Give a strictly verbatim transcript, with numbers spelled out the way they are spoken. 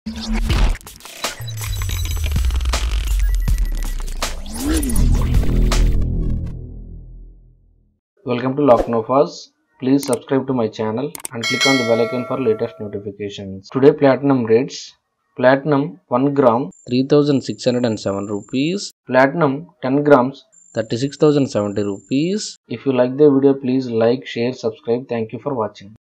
Welcome to Laacnofas. Please subscribe to my channel and click on the bell icon for latest notifications. Today platinum rates. Platinum one gram three thousand six hundred seven rupees. Platinum ten grams thirty-six thousand seventy rupees. If you like the video, please like, share, subscribe. Thank you for watching.